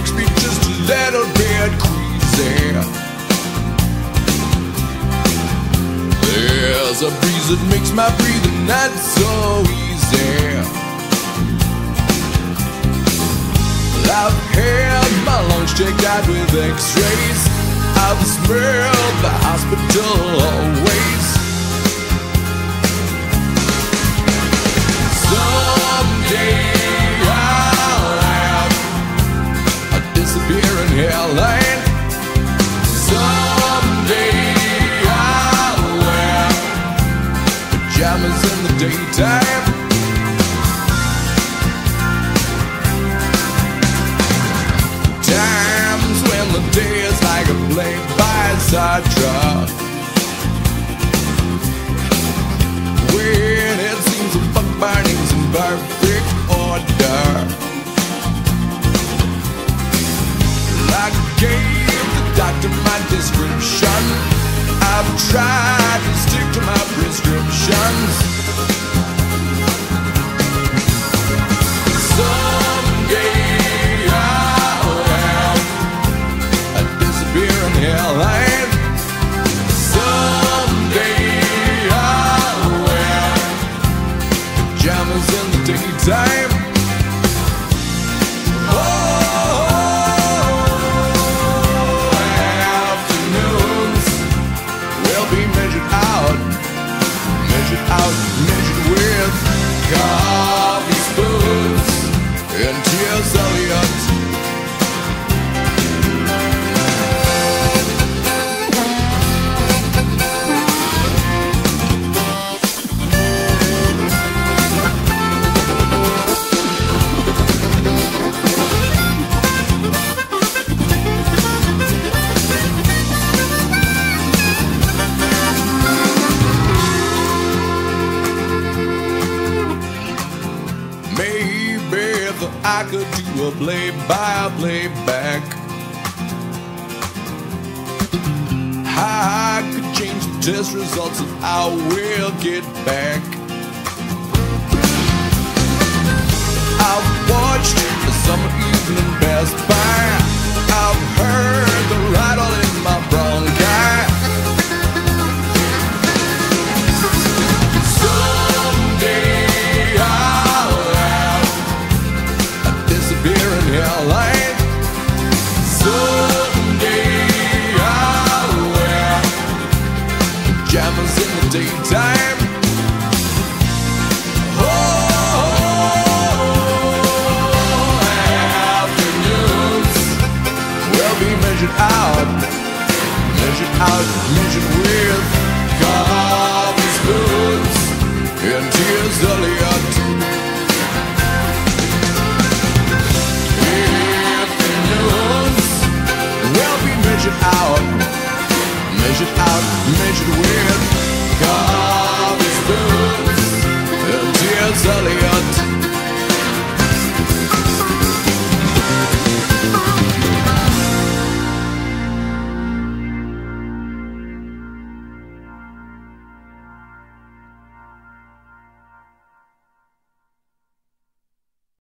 makes me just a little bit queasy. There's a breeze that makes my breathing not so easy. I've had my lungs checked out with x-rays. I've smelled the hospital always. Someday I'll have a disappearing hairline. Someday I'll wear pajamas in the daytime. Times when the day is like a play-by-side truck, when it seems the fuck burning's in perfect order. I gave the doctor my description. I've tried to stick to my prescriptions. Someday hairline. Someday I'll wear pajamas in the daytime. Oh, afternoons will be measured out, measured with coffee spoons and T.S. Eliot. I could do a play-by-playback. I could change the test results and I will get back. I've watched the summer evening pass by. I've heard the rattle in my bronchi. Hairline. Someday I'll wear pajamas in the daytime. Oh, afternoons will be measured with coffee spoons and T.S. Eliot. Measured with